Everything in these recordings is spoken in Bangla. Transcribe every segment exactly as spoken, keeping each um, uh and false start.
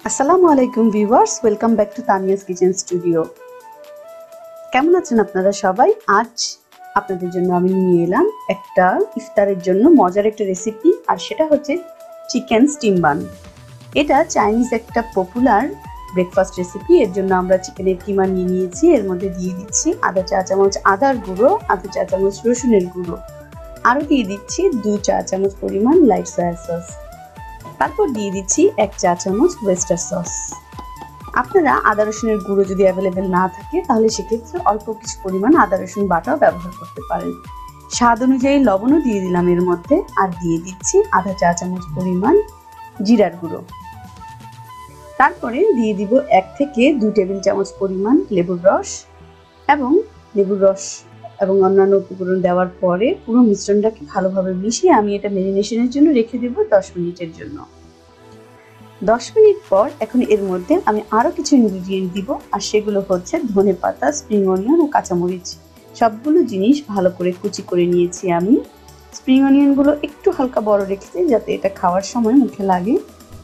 আসসালামু আলাইকুম viewers, welcome back to Tania's kitchen studio. কেমন আছেন আপনারা সবাই? আজ আপনাদের জন্য আমি নিয়ে এলাম একটা ইফতারের জন্য মজার একটা রেসিপি, আর সেটা হচ্ছে চিকেন স্টিম বান। এটা চাইনিজ একটা পপুলার ব্রেকফাস্ট রেসিপি। এর জন্য আমরা চিকেনের কিমা নিয়ে নিয়েছি। এর মধ্যে দিয়ে দিচ্ছি আধা চা চামচ আদার গুঁড়ো, আধা চা চামচ রসুনের গুঁড়ো, আরও দিয়ে দিচ্ছি দু চা চামচ পরিমাণ লাইট সয়া সস। তারপর দিয়ে দিচ্ছি এক চা চামচ ওয়েস্টার সস। আপনারা আদা রসুনের গুঁড়ো যদি অ্যাভেলেবেল না থাকে তাহলে সেক্ষেত্রে অল্প কিছু পরিমাণ আদা রসুন বাটাও ব্যবহার করতে পারেন। স্বাদ অনুযায়ী লবণও দিয়ে দিলাম এর মধ্যে, আর দিয়ে দিচ্ছি আধা চা চামচ পরিমাণ জিরার গুঁড়ো। তারপরে দিয়ে দিব এক থেকে দুই টেবিল চামচ পরিমাণ লেবুর রস, এবং লেবুর রস এবং অন্যান্য উপকরণ দেওয়ার পরে পুরো মিশ্রণটাকে ভালোভাবে মিশিয়ে আমি এটা ম্যারিনেশনের জন্য রেখে দেব দশ মিনিটের জন্য। দশ মিনিট পর এখন এর মধ্যে আমি আরও কিছু ইনগ্রিডিয়েন্ট দিব, আর সেগুলো হচ্ছে ধনে পাতা, স্প্রিং অনিয়ন ও কাঁচামরিচ। সবগুলো জিনিস ভালো করে কুচি করে নিয়েছি আমি। স্প্রিং অনিয়নগুলো একটু হালকা বড় রেখেছি যাতে এটা খাওয়ার সময় মুখে লাগে।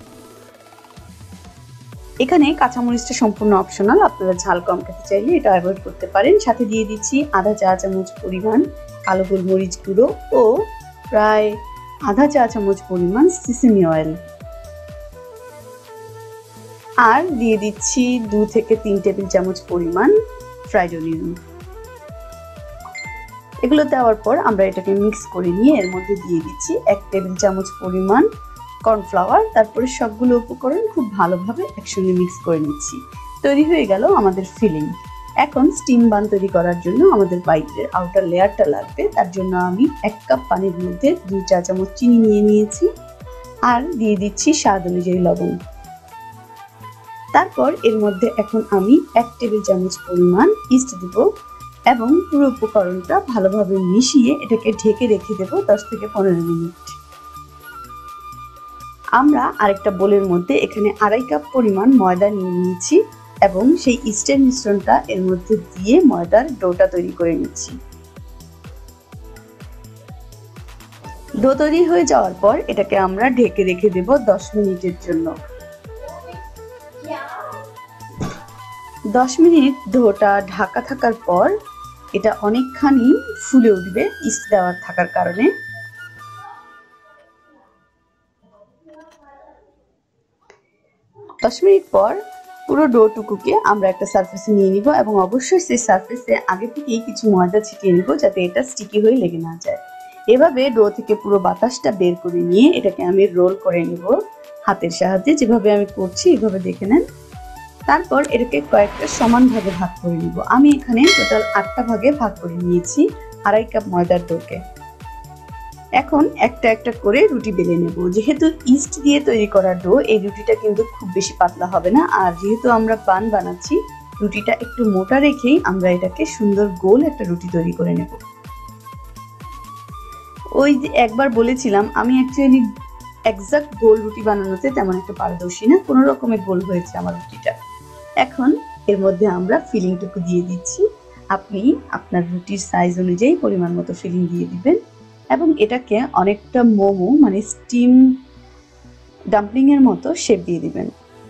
এখানে কাঁচামরিচটা সম্পূর্ণ অপশনাল, আপনারা ঝাল কম খেতে চাইলে এটা অ্যাভয়েড করতে পারেন। সাথে দিয়ে দিচ্ছি আধা চা চামচ পরিমাণ কালো গোলমরিচ গুঁড়ো ও প্রায় আধা চা চামচ পরিমাণ সিসেমি অয়েল, আর দিয়ে দিচ্ছি দু থেকে তিন টেবিল চামচ পরিমাণ ফ্রাইড অনিয়ন। এগুলো দেওয়ার পর আমরা এটাকে মিক্স করে নিয়ে এর মধ্যে দিয়ে দিচ্ছি এক টেবিল চামচ পরিমাণ কর্নফ্লাওয়ার। তারপরে সবগুলো উপকরণ খুব ভালোভাবে একসঙ্গে মিক্স করে নিচ্ছি। তৈরি হয়ে গেল আমাদের ফিলিং। এখন স্টিম বান তৈরি করার জন্য আমাদের বাইরের আউটার লেয়ারটা লাগবে। তার জন্য আমি এক কাপ পানির মধ্যে দুই চা চামচ চিনি নিয়ে নিয়েছি, আর দিয়ে দিচ্ছি স্বাদ অনুযায়ী লবণ। তারপর এর মধ্যে এখন আমি এক টেবিল চামচ পরিমাণ ইস্ট দিব, এবং পুরো উপকরণটা ভালোভাবে মিশিয়ে এটাকে ঢেকে রেখে দেব দশ থেকে পনেরো মিনিট। আমরা আরেকটা বোলের মধ্যে এখানে আড়াই কাপ পরিমাণ ময়দা নিয়ে নিয়েছি, এবং সেই ইস্টের মিশ্রণটা এর মধ্যে দিয়ে ময়দার ডোটা তৈরি করে নিচ্ছি। ডো তৈরি হয়ে যাওয়ার পর এটাকে আমরা ঢেকে রেখে দেব দশ মিনিটের জন্য। দশ মিনিট ডোটা ঢাকা থাকার পর এটা অনেকখানি ফুলে উঠবে ইস্ট দেওয়ার থাকার কারণে। দশ মিনিট পর পুরো ডোটুকুকে আমরা একটা সারফেসে নিয়ে নিব, এবং অবশ্যই সেই সারফেসে আগে থেকেই কিছু ময়দা ছিটিয়ে নিব যাতে এটা স্টিকি হয়ে লেগে না যায়। এভাবে ডো থেকে পুরো বাতাসটা বের করে নিয়ে এটাকে আমি রোল করে নিব হাতের সাহায্যে, যেভাবে আমি করছি এভাবে দেখে নেন। তারপর এটাকে কয়েকটা সমান ভাগে ভাগ করে নিব। আমি এখানে টোটাল আটটা ভাগে ভাগ করে নিয়েছি আড়াই কাপ ময়দার ডোকে। এখন একটা একটা করে রুটি বেলে নেব। যেহেতু ইস্ট দিয়ে তৈরি করা ডো, এই রুটিটা কিন্তু খুব বেশি পাতলা হবে না, আর যেহেতু আমরা বান বানাচ্ছি রুটিটা একটু মোটা রেখেই আমরা এটাকে সুন্দর গোল একটা রুটি তৈরি করে নেব। ওই যে একবার বলেছিলাম আমি অ্যাকচুয়ালি এক্সাক্ট গোল রুটি বানানোতে তেমন একটা পারদর্শী না, কোনো রকমের গোল হয়েছে আমার রুটিটা। এখন এর মধ্যে আমরা ফিলিংটুকু দিয়ে দিচ্ছি। আপনি আপনার রুটির সাইজ অনুযায়ী পরিমাণ মতো ফিলিং দিয়ে দিবেন, এবং এটাকে অনেকটা মোমো মানে স্টিম ডাম্পলিং এর মতো শেপ দিয়ে দিবেন।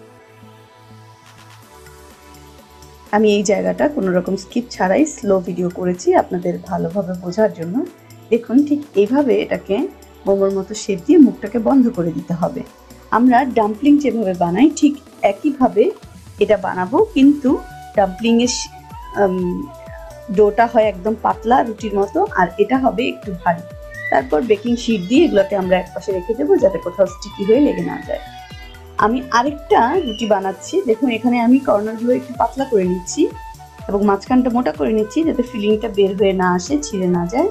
আমি এই জায়গাটা কোনো রকম স্কিপ ছাড়াই স্লো ভিডিও করেছি আপনাদের ভালোভাবে বোঝার জন্য। দেখুন ঠিক এইভাবে এটাকে মোমোর মতো শেপ দিয়ে মুখটাকে বন্ধ করে দিতে হবে। আমরা ডাম্পলিং যেভাবে বানাই ঠিক একইভাবে এটা বানাবো, কিন্তু ডাম্পলিং এর ডোটা হয় একদম পাতলা রুটির মতো, আর এটা হবে একটু ভারী। তারপর বেকিং শিট দিয়ে এগুলোকে আমরা একপাশে রেখে দেবো যাতে কোথাও স্টিকি হয়ে লেগে না যায়। আমি আরেকটা রুটি বানাচ্ছি। দেখুন এখানে আমি কর্নারগুলো একটু পাতলা করে নিচ্ছি এবং মাঝখানটা মোটা করে নিচ্ছি যাতে ফিলিংটা বের হয়ে না আসে, ছিঁড়ে না যায়।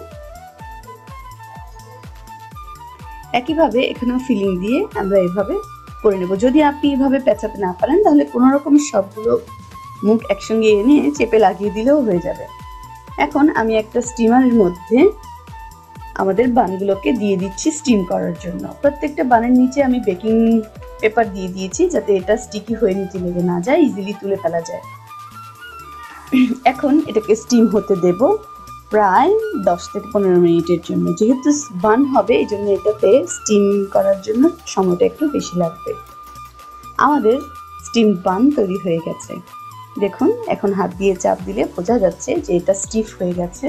একইভাবে এখানেও ফিলিং দিয়ে আমরা এভাবে করে নেব। যদি আপনি এভাবে পেঁচাতে না পারেন তাহলে কোনো রকমের সবগুলো মুখ একসঙ্গে এনে চেপে লাগিয়ে দিলেও হয়ে যাবে। এখন আমি একটা স্টিমারের মধ্যে আমাদের বানগুলোকে দিয়ে দিচ্ছি স্টিম করার জন্য। প্রত্যেকটা বানের নিচে আমি বেকিং পেপার দিয়ে দিয়েছি যাতে এটা স্টিকি হয়ে নিচে লেগে না যায়, ইজিলি তুলে ফেলা যায়। এখন এটাকে স্টিম হতে দেব প্রায় দশ থেকে পনেরো মিনিটের জন্য। যেহেতু বান হবে এই জন্য এটাতে স্টিম করার জন্য সময়টা একটু বেশি লাগবে। আমাদের স্টিম বান তৈরি হয়ে গেছে। দেখুন এখন হাত দিয়ে চাপ দিলে বোঝা যাচ্ছে যে এটা স্টিফ হয়ে গেছে।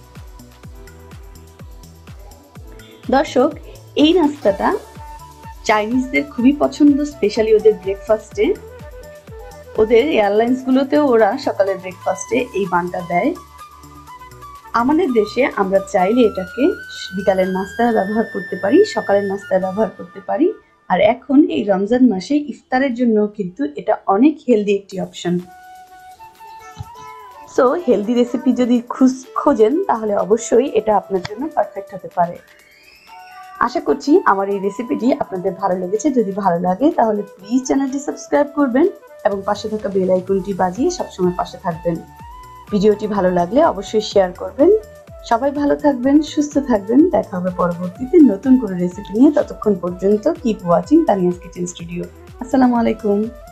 দর্শক, এই নাস্তাটা চাইনিজদের খুবই পছন্দ, স্পেশালি ওদের ব্রেকফাস্টে। ওদের এয়ারলাইন্সগুলোতেও ওরা সকালের ব্রেকফাস্টে এই বানটা দেয়। আমাদের দেশে আমরা চাইলে এটাকে বিকালের নাস্তায় ব্যবহার করতে পারি, সকালের নাস্তায় ব্যবহার করতে পারি। আর এখন এই রমজান মাসে ইফতারের জন্য কিন্তু এটা অনেক হেলদি একটি অপশন। সো হেলদি রেসিপি যদি খোঁজেন তাহলে অবশ্যই এটা আপনার জন্য পারফেক্ট হতে পারে। আশা করছি আমার এই রেসিপিটি আপনাদের ভালো লেগেছে। যদি ভালো লাগে তাহলে প্লিজ চ্যানেলটি সাবস্ক্রাইব করবেন এবং পাশে থাকা বেল আইকনটি বাজিয়ে সবসময় পাশে থাকবেন। ভিডিওটি ভালো লাগলে অবশ্যই শেয়ার করবেন। সবাই ভালো থাকবেন, সুস্থ থাকবেন। দেখা হবে পরবর্তীতে নতুন কোনো রেসিপি নিয়ে। ততক্ষণ পর্যন্ত keep watching Tania's kitchen studio. আসসালামু আলাইকুম।